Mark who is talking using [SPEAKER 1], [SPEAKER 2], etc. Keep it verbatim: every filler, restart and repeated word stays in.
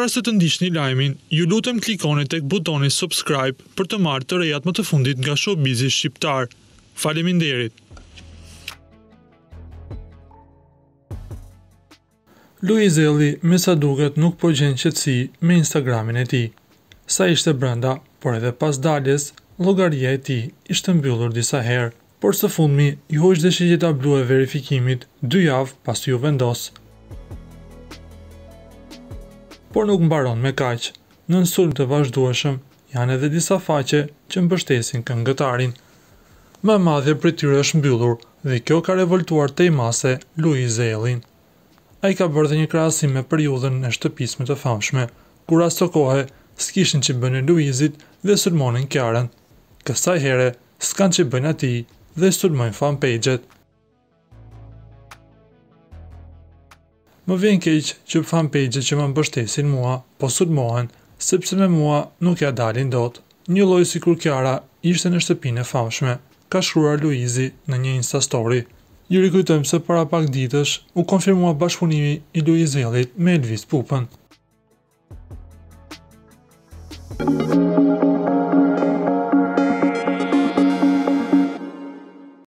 [SPEAKER 1] Para se të ndiqni lajmin, ju lutem klikoni tek butoni subscribe për të marrë të rejat më të fundit nga showbizi shqiptar. Faleminderit. Luizi me sa duket nuk po gjen qetësi me Instagramin e tij. Sa ishte brenda, por edhe pas daljes, llogaria e tij ishte mbyllur disa herë, por së fundmi i hoq dhe shigjeta blu e verifikimit dy javë pas ju vendos. Por nuk mbaron me kaq. Në sulm të vazhdueshëm janë edhe disa faqe që mbështesin këngëtarin. Më e madhe prej tyre është mbyllur dhe kjo ka revoltuar tej mase Luizin. Ai ka bërë dhe një krahasim me periudhën e shtëpisë më të famshme, kur as të kohë s'kishin që bënë Luizit dhe sulmonin Kiarën. Kësaj here s'kan që bëjnë atij dhe sulmojnë fanpage-et. Më vjen keq që fanpage-et që më mbështesin mua po sulmohen, sepse me mua nuk ja dalin dot. Një lloj sikur Kiara ishte në shtëpinë e famshme, ka shkruar Luizi në një Insta story. Ju rikujtojmë se para pak ditësh u konfirmua bashkëpunimi i Luizit me Elvis Pupën.